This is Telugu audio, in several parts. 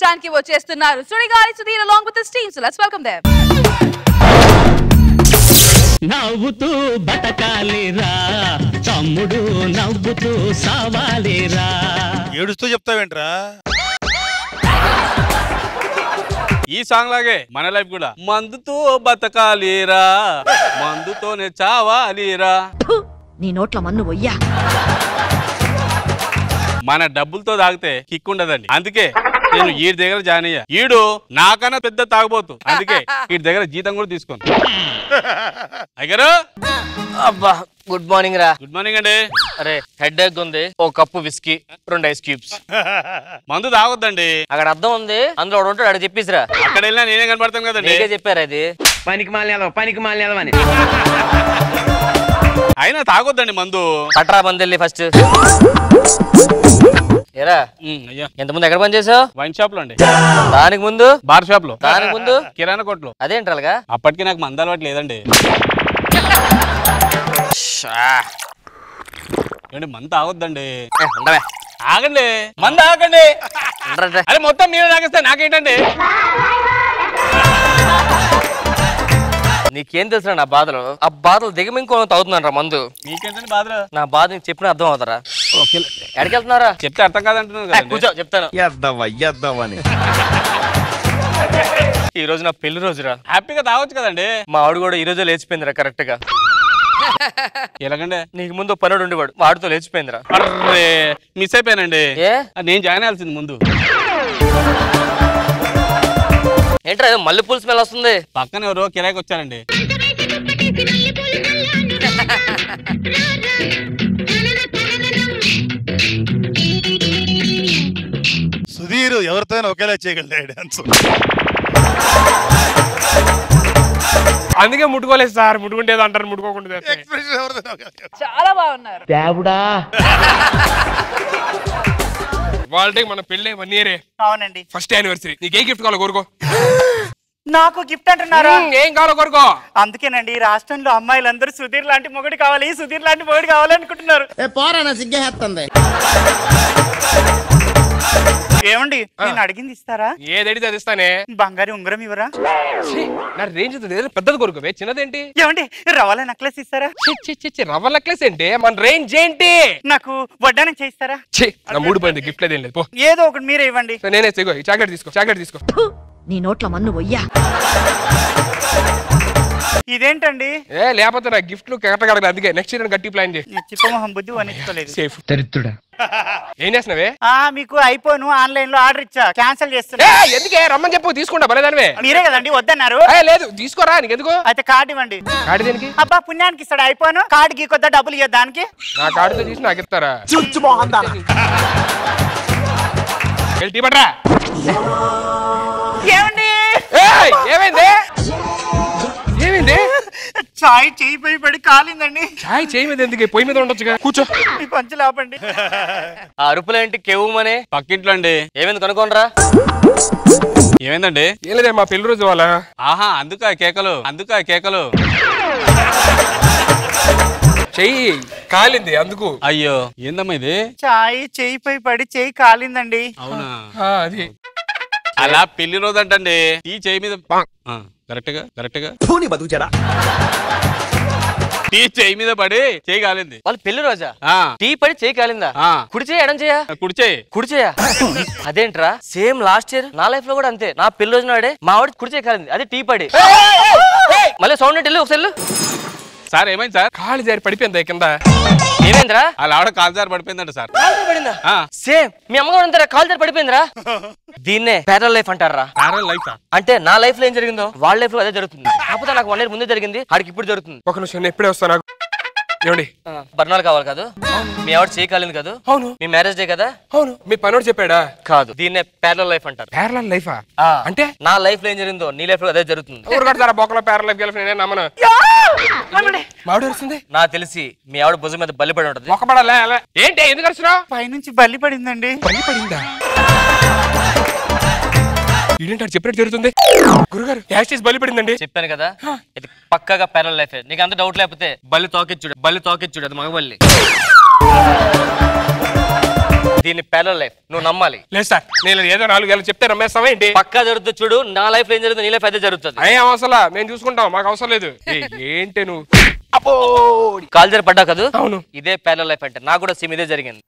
పంపించడానికి వచ్చేస్తున్నారు Sudigali Sudheer along with his team. So let's welcome them. నవ్వుతూ బతకాలిరా తమ్ముడు నవ్వుతూ సావాలిరా. ఏడుస్తూ చెప్తావేంట్రా? ఈ సాంగ్ లాగే మన లైఫ్ కూడా మందుతో బతకాలిరా మందుతోనే చావాలిరా. నీ నోట్ల మన్ను వయ్యా. మన డబ్బులతో తాగితే కిక్ ఉండదండి. అందుకే నేను ఈ దగ్గర జాయిన్ అయ్యా. ఈడు నాకన్నా పెద్ద తాగబోతు. అందుకే ఈ దగ్గర జీతం కూడా తీసుకోను. అయ్యారు అబ్బా గుడ్ మార్నింగ్ రా. గుడ్ మార్నింగ్ అండి. అరే హెడ్ ఎక్ ఉంది, ఒక కప్పు విస్కీ, 2 ఐస్ క్యూబ్స్. మందు తాగొద్దండి. అక్కడ అర్థం ఉంది, అందులో ఒకడు ఉంటాడు, అక్కడ చెప్పేసిరా. అక్కడ వెళ్ళినా నేనే కనపడతాను కదండి. నీకే చెప్పారు అది. పనికి మాలినేదో అని. అయినా తాగొద్దండి మందు. కట్రా మంది వెళ్ళి ఫస్ట్. ఏరా అయ్యా ఎంత ముందు ఎక్కడ పని చేసావు? వైన్ షాప్ లో అండి. దానికి ముందు బార్ షాప్ లో. దానికి ముందు కిరాణా కొట్లో. అదేంటారుగా. అప్పటికి నాకు మందు అలవాటు లేదండి. ఏమండి మందు తాగొద్దండి. ఆగండి మందు ఆగండి. అరే మొత్తం మీరు తాగిస్తే నాకేంటండి? నీకేం తెలుసు నా బాధలు? ఆ బాధలు దిగమి ఇంకో తాగుతున్నాను రా మందు. మీకేంటండి బాధలు? నా బాధ నీకు చెప్పిన అర్థం అవుతారా? ఎక్కడికి వెళ్తున్నారా? చెప్తే అర్థం కాదంటున్నాను. కూర్చో చెప్తాను. ఈ రోజు నా పెళ్లి రోజురా. హ్యాపీగా తాగొచ్చు కదండి. మా ఆవిడ కూడా ఈ రోజే లేచిపోయిందిరా కరెక్ట్ గా. ఎలాగండి? నీకు ముందు పనుడు ఉండేవాడు, వాడితో లేచిపోయిందిరా. అరే మిస్ అయిపోయానండి. ఏ నేను జాయిన్ అవ్వాల్సింది ముందు. ఏంట్రా మల్లెపూల స్మెల్ వస్తుంది? పక్కన ఎవరో కిరాయికి వచ్చారండి. సుధీర్ ఎవరితో ఒకేలా చేయగలడు డాన్స్. అందుకే ముట్టుకోలేదు సార్. ముట్టుకుంటేది అంటారు, ముట్టుకోకుండా. చాలా బాగున్నారు. వాళ్ళకి మన పెళ్ళి 1 year. అవునండి, ఫస్ట్ యానివర్సరీ. నీకు ఏ గిఫ్ట్ కావాలో కోరుకో. నాకు గిఫ్ట్ అంటున్నారా? ఏం కావాలో కోరుకో. అందుకేనండి ఈ రాష్ట్రంలో అమ్మాయిలందరూ సుధీర్ లాంటి మొగుడు కావాలి, సుధీర్ లాంటి మొగుడు కావాలనుకుంటున్నారు. ఏమండి నేను అడిగింది ఇస్తారా? ఏదడితే అది ఇస్తానే. బంగారు ఉంగరం ఇవ్వరా? నా రేంజ్ పెద్దది కోరుకోవే, చిన్నదేంటి? ఏమండి రవ్వల నెక్లెస్ ఇస్తారా? రవ్వ నెక్లెస్ ఏంటి? మన రేంజ్ ఏంటి? నాకు వడ్డానం చేయిస్తారా? నా మూడు పోయింది, గిఫ్ట్ లేదేం లేదు. ఏదో ఒకటి మీరే ఇవ్వండి. నేనే చాక్లెట్ తీసుకో, చాక్లెట్ తీసుకో. నీ నోట్ల మన్ను వయ్యా. ఇదేంటండి? లేకపోతే నా గిఫ్ట్లు కరెక్ట్. అందుకే నెక్స్ట్ ఇయర్ గట్టి ప్లాన్ చేయి. చిప్పమొహం బుద్ధి వనించుకోలేదు. సేఫ్ దరిద్రుడా. ఏం చేస్తున్నావే? మీకు ఐఫోన్ ఆన్లైన్ లో ఆర్డర్ ఇచ్చా, క్యాన్సిల్ చేస్తున్నా. ఎందుకే? రమ్మని చెప్పు, తీసుకుంటా. బలేదానివే. మీరే కదండి వద్దన్నారు. లేదు తీసుకోరా, నీకెందుకు? అయితే కార్డు ఇవ్వండి. కార్డు దేనికి? అబ్బా పుణ్యానికి ఇస్తాడు ఐఫోన్. కార్డు గీ కొద్దా డబ్బులు ఇవ్వదు దానికి. నా కార్డుతో తీసి నాకు ఇస్తారా? టీ పట్రా. ఏమండి ఏమైంది? ఏమైంది? చాయ్ చేయి పడి కాలిందండి. చాయ్ చేయి మీద ఎందుకు? పొయ్యి మీద ఉండొచ్చుగా. కూర్చో. మీ పంచులు ఆపండి. ఆ అరుపులేంటి? కేవుమనే పక్కింట్లో అండి. ఏమైంది కనుకోనరా? ఏమైందండి? ఏం లేదే, మా పెళ్లి రోజు వాళ్ళ. ఆహా అందుక కేకలు. చెయ్యి కాలింది అందుకు. అయ్యో ఏందమ్మా ఇది? చాయ్ చేయి పడి చేయి కాలిందండి. అవునా? అది అలా పెళ్లి రోజు అంటండి. ఈ చేయి మీద కరెక్ట్ గా టీ చేయి మీద పడి చేయి కాలింది. వాళ్ళు పెళ్లి రోజా? టీ పడి చేయి కాలిందా? కుడి చేయి ఎడం చేయా? కుడి చేయా. అదేంట్రా సేమ్ లాస్ట్ ఇయర్ నా లైఫ్ లో కూడా అంతే. నా పెళ్లి రోజు నాడే మా ఆవిడ కుడి చేయి కాలింది, అదే టీ పడి. మళ్ళీ సౌండ్ అంటే ఒకసారి. సార్ ఏమైంది సార్? కాలు జారి పడిపోయింది కింద. ఏమైందిరా? అలా ఆవిడ కాలు జారి పడిపోయిందంట సార్. పడిందా? సేమ్ మీ అమ్మగారు అంటారా కాలు జారి పడిపోయిందిరా. దీన్నే ప్యారలల్ లైఫ్ అంటారా? అంటే నా లైఫ్ లో ఏం జరిగిందో వాళ్ళ లైఫ్ లో అదే జరుగుతుంది. కాకపోతే నాకు 1 year ముందే జరిగింది, ఆడికి ఇప్పుడు జరుగుతుంది. ఒక నిమిషం, ఎప్పుడే వస్తా. ఏమండి బర్ణాలు కావాలి కాదు? మీ ఆవిడ చేయి కాలింది కాదు? అవును. మీ మ్యారేజ్ డే కదా? అవును. మీ పనోడు చెప్పాడా? కాదు, దీన్నే ప్యారలల్ లైఫ్ అంటారు. ప్యారలల్ లైఫా? అంటే నా లైఫ్ లో ఏం జరిగిందో నీ లైఫ్ లో అదే జరుగుతుంది. ఊరుకడతారా బొక్కలో ప్యారలల్ లైఫ్ గెలిపి నేనే నమ్మను. మావిడ వస్తుంది. నాకు తెలిసి మీ ఆవిడ భుజం మీద బల్లి పడి ఉంటది. ఒక పడాలా? ఏంటి ఎందుకు వస్తున్నావు? పైనుంచి బల్లి పడిందండి. బల్లి పడిందా? ఏంటంటే చెప్పినట్టు జరుగుతుంది. గురుగారు యాక్సిస్ బలి పడిందండి. చెప్పాను కదా, ఇది పక్కాగా ప్యారలల్ లైఫ్. నీకు అంత డౌట్ లేకపోతే బల్లి తోకెచ్చుడు అది మగబల్లి. దీన్ని ప్యారలల్ లైఫ్ నువ్వు నమ్మాలి. లేదు సార్, నేను ఏదో 4 ఏళ్ళు చెప్తే నమ్మేస్తావా ఏంటి? పక్కా జరుగుతుంది చూడు. నా లైఫ్ లో ఏం జరుగుతుంది నీ లైఫ్ అదే జరుగుతుంది. అయ్యే అవసరం మేము చూసుకుంటాం, మాకు అవసరం లేదు. ఏంటి నువ్వు అబ్బో కాల్ జరి పడ్డా కదా? అవును, ఇదే ప్యారలల్ లైఫ్ అంటే. నాకు కూడా సేమ్ ఇదే జరిగింది.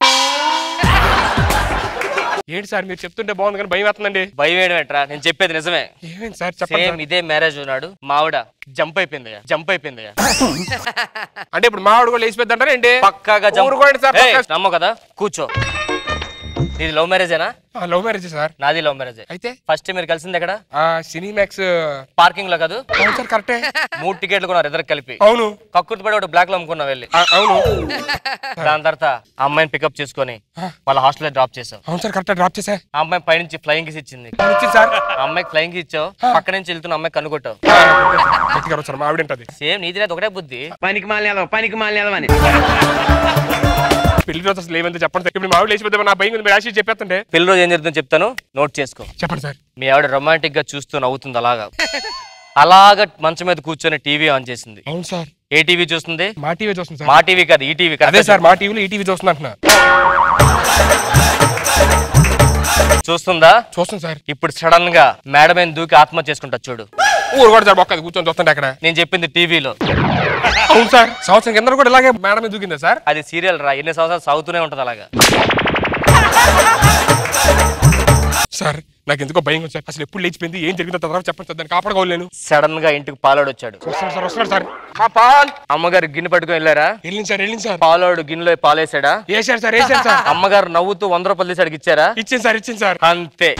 ఏంటి సార్ మీరు చెప్తుంటే బాగుంది కానీ భయం వేస్తుందండి. భయం ఏంటరా, నేను చెప్పేది నిజమే. ఏమేంటి సార్ చెప్పండి. సేమ్ ఇదే మ్యారేజ్ ఉన్నాడు, మావిడ జంప్ అయిపోయింది. అంటే ఇప్పుడు మావిడ కూడా లేచిపోద్దంటారా ఏంటి? పక్కాగా నమ్మ కదా. కూర్చో. ఇది లవ్ మ్యారేజేనా? Love marriage sir. నాది లవ్ మ్యారేజ్. అయితే ఫస్ట్ మీరు కలిసింది ఎక్కడ? సినీమాక్స్ పార్కింగ్ లో కాదు? అవును సార్, కరెక్టే. 3 టికెట్లు కొన్నారు ఇద్దరు కలిపి. అవును. కక్కుర్తి పడి ఒకటి బ్లాక్ లో అమ్ముకున్నా వెళ్ళి. అవును. దాని తర్వాత ఆ అమ్మాయిని పికప్ చేసుకుని వాళ్ళ హాస్టల్ లో డ్రాప్ చేసావు. అవును సార్, కరెక్ట్ డ్రాప్ చేసా. ఆ అమ్మాయి పైనుంచి ఫ్లయింగ్ కిస్ ఇచ్చింది సార్. ఆ అమ్మాయికి ఫ్లయింగ్ కిస్ ఇచ్చావు, పక్క నుంచి వెళ్తున్న అమ్మాయి కనుగొట్టావు. ఆవిడంటది సేమ్ నీది లేదు, ఒకటే బుద్ధి. పనికి మాలినేదవని పెళ్లి రోజు అసలు ఏమంటే చెప్పండి సార్. ఇప్పుడు మా ఆవిడ లేచిపోతే నా భయం మీరు రాసి చెప్పేస్తుంటే. పెళ్లి రోజు ఏం జరుగుతుందో చెప్తాను, నోట్ చేసుకో. చెప్పండి సార్. మీ ఆవిడ రొమాంటిక్ గా చూస్తూ నవ్వుతుంది అలాగా మంచం మీద కూర్చొని టీవీ ఆన్ చేసింది. అవును సార్. ఏ టీవీ చూస్తుంది? మా టీవీ చూస్తుంది. మా టీవీ కాదు, ఈ టీవీ. అదే సార్, మా టీవీలో ఈ టీవీ చూస్తున్నా అంటున్నా. చూస్తుందా? చూస్తుంది సార్. ఇప్పుడు సడన్ గా మేడం మీద దూకి ఆత్మహత్య చేసుకుంటా చూడు. ఊరు కూడా సార్ ఒక్క కూర్చొని చూస్తుంటే అక్కడ. నేను చెప్పింది టీవీలో. అవును సార్, సంవత్సరం కింద కూడా ఇలాగే మేడం మీద దూకిందా సార్? అది సీరియల్ రా, ఎన్ని సంవత్సరాలు సాగుతూనే ఉంటది అలాగా. సార్ నాకు ఎందుకో భయం సార్. అసలు ఎప్పుడు లేచిపోయింది, ఏం జరిగిందో తర్వాత చెప్పండి సార్, దాన్ని కాపాడుకోవాలి నేను. సడన్ గా ఇంటికి పాలోడు వచ్చాడు. వస్తున్నాడు సార్. పాల్ అమ్మగారు గిన్నె పట్టుకుని వెళ్ళారా? వెళ్ళింది సార్. పాలోడు గిన్నెలో పాలేసాడా? వేసాడు సార్. అమ్మగారు నవ్వుతూ 100 రూపాయలు తీసాడికి ఇచ్చారా? ఇచ్చింది సార్. అంతే.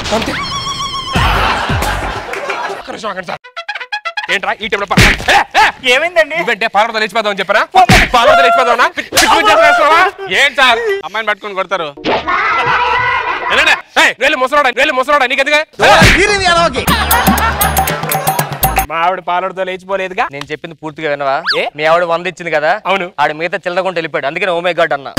సార్ ఏంట్రా ఈ టైంలో ఏమైందండి? నువ్వంటే పాలతో లేచిపోదాం అని చెప్పరా? పాలతో లేచిపోదావునా? ఏంటి సార్ అమ్మాయిని పట్టుకొని కొడతారు? ముసలాడా నీకెందుగా? మా ఆవిడ పాలతో లేచిపోలేదుగా. నేను చెప్పింది పూర్తిగా వినవా? మీ ఆవిడ 100 ఇచ్చింది కదా? అవును. ఆడ మిగతా చిల్లరకుండా వెళ్ళిపోయాడు, అందుకని ఓ మై గాడ్ అన్నా.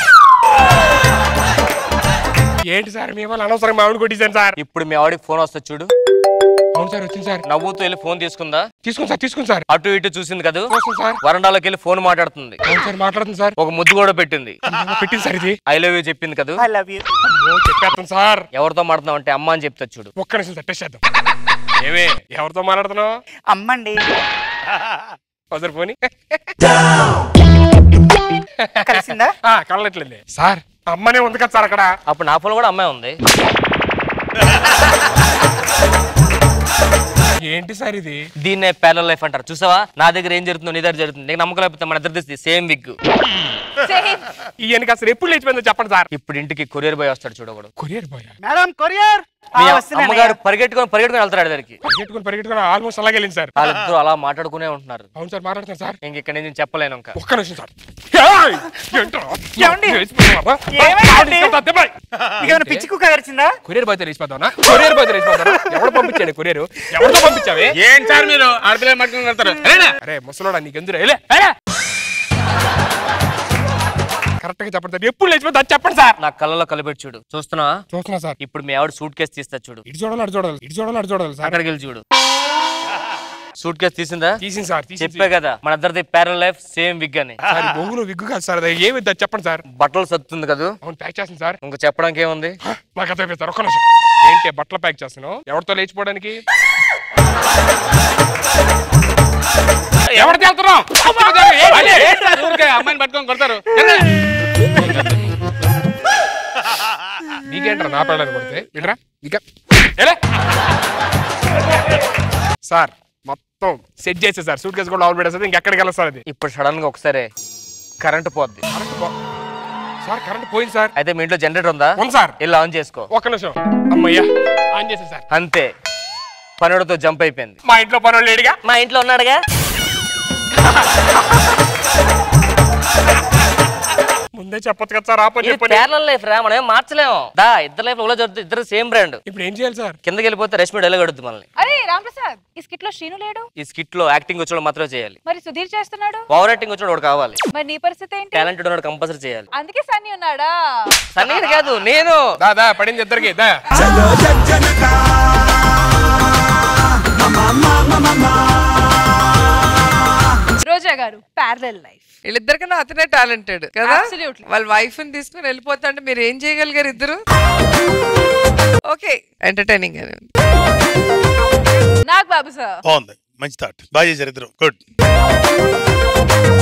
ఏంటి సార్ మీ వాళ్ళు అనవసరం మా ఆవిడ కొట్టేశాను సార్. ఇప్పుడు మీ ఆవిడకి ఫోన్ వస్తుంది చూడు. అవును సార్, వచ్చింది సార్. నవ్వుతూ వెళ్ళి ఫోన్ తీసుకుందా? తీసుకుని సార్. అటు ఇటు చూసింది కదా? సార్. వరండాలోకి వెళ్ళి ఫోన్ మాట్లాడుతుంది. అవును సార్, మాట్లాడుతుంది సార్. ఒక ముద్దు కూడా పెట్టింది సార్. ఇది ఐ లవ్ యూ చెప్పింది కదా? ఐ లవ్ యూ చెప్పేస్తాను సార్. ఎవరితో మాట్లాడుతున్నావు అంటే అమ్మ అని చెప్తా చూడు. ఒక్క నిమిషం సార్, టెస్ట్ చేద్దాం. ఏమే ఎవరితో మాట్లాడుతున్నావు? అమ్మండి. ఒకసారి పోనీ. కలిసిందా? కలట్లేదు సార్. అమ్మనే ఉంది కదా సార్ అక్కడ. అప్పుడు నా ఫోన్ కూడా అమ్మాయి ఉంది. ఏంటి సార్ ఇది? దీన్నే ప్యారలల్ లైఫ్ అంటారు. చూసావా నా దగ్గర ఏం జరుగుతుందో నీ దగ్గర జరుగుతుంది. నీకు నమ్మకం లేకపోతే మన ఇద్దరు సేమ్ విగ్. ఈయనకి అసలు ఎప్పుడు లేచిపోయిందో చెప్పండి సార్. ఇప్పుడు ఇంటికి కొరియర్ బాయ్ వస్తాడు చూడకూడదు. Courier boy? Madam courier. అమ్మగారు పరిగెట్టుకొని వెళ్తాడు దగ్గరికి. పరిగెట్టుకుని ఆల్మోస్ట్ అలాగే వెళ్ళింది సార్. వాళ్ళిద్దరు అలా మాట్లాడుకునే ఉంటున్నారు. అవును సార్, మాట్లాడుతాను సార్. ఇంక ఇక్కడ నేను చెప్పలేను. ఇంకా ఒక్క నిమిషం సార్. పిచ్చి కుక్క కరిచిందా? Courier boy లేచిపోతావునా? ఎవరు పంపించాడు కొరియర్? ఎవరితో పంపించావే? ఏం సార్ మీరు ఆడపిల్లలు పట్టుకుని వెళ్తారు? అరే ముసలోడా నీకెందుకు కరెక్ట్ గా చెప్పండి సార్. ఎప్పుడు లేచిపోతే అది చెప్పండి సార్. నా కళ్ళలో కలిపెట్టి చూడు. చూస్తున్నా సార్. ఇప్పుడు మీ ఆవిడ సూట్ కేసు తీస్తా చూడు. ఇటు చూడాలి సార్. అక్కడికి వెళ్ళి చూడు. సూట్ కేసు తీసిందా? తీసింది సార్. చెప్పే కదా మన ఇద్దరిది ప్యారలల్ లైఫ్ సేమ్ విగ్ అని. బొంగులో విగ్గు కాదు సార్. ఏమి చెప్పండి సార్. బట్టలు సత్తుంది కదా? అవును, ప్యాక్ చేస్తుంది సార్. ఇంకా చెప్పడానికి ఏముంది? నాకు అర్థమైపోయింది సార్. ఒక్క నిమిషం. ఏంటి బట్టలు ప్యాక్ చేస్తున్నావు? ఎవరితో లేచిపోవడానికి? ఎవరితో వెళ్తున్నావు? అమ్మాయిని పట్టుకొని కొడతారు. నీకేంట్రా నా పెళ్ళని కొడితే? వినరా ఇక సార్ మొత్తం సెట్ చేసే సార్. సూట్ కేసు కూడా ఆల్ పెట్టేస్తుంది. ఇంకెక్కడికి వెళ్ళదు సార్. అది ఇప్పుడు సడన్ గా ఒకసారి కరెంట్ పోద్ది సార్. కరెంట్ పోయింది సార్. అయితే మీ ఇంట్లో జనరేటర్ ఉందా? ఉంది సార్. ఇలా ఆన్ చేసుకో. ఒక్క నిమిషం. అమ్మయ్యా ఆన్ చేసే సార్. అంతే, పనుడితో జంప్ అయిపోయింది. మా ఇంట్లో పనులు లేడుగా. మా ఇంట్లో ఉన్నాడుగా. ముందే చెప్పొచ్చు కదా సార్. ప్యారలల్ లైఫ్ రా, మనం ఏం మార్చలేము. దా ఇద్దరు లైఫ్ లో జరుగుతుంది. ఇద్దరు సేమ్ బ్రాండ్. ఇప్పుడు ఏం చేయాలి సార్? కిందకి వెళ్ళిపోతే రష్మి డైలాగ్ అడుగుతుంది మనల్ని. అరే రామప్రసాద్, ఈ స్కిట్ లో శ్రీను లేడు. ఈ స్కిట్ లో యాక్టింగ్ వచ్చేవాడు మాత్రమే చేయాలి. మరి సుధీర్ చేస్తున్నాడు. ఓవర్ యాక్టింగ్ వచ్చేవాడు ఒకడు కావాలి. మరి నీ పరిస్థితి ఏంటి? టాలెంటెడ్ ఉన్నాడు కంపల్సరీ చేయాలి. అందుకే సన్నీ ఉన్నాడా? సన్నీ కాదు, నేను. దా పడింది ఇద్దరికి. దా రోజా గారు ప్యారలల్ లైఫ్ వీళ్ళిద్దరికన్నా అతనే టాలెంటెడ్ కదా. Absolutely. వాళ్ళ వైఫ్ ని తీసుకుని వెళ్ళిపోతా అంటే మీరు ఏం చేయగలిగారు ఇద్దరు? ఓకే, ఎంటర్టైనింగ్ అని నాగ్ బాబు సార్ బాగుంది, మంచి థాట్, బాగా చేశారు ఇద్దరు, గుడ్.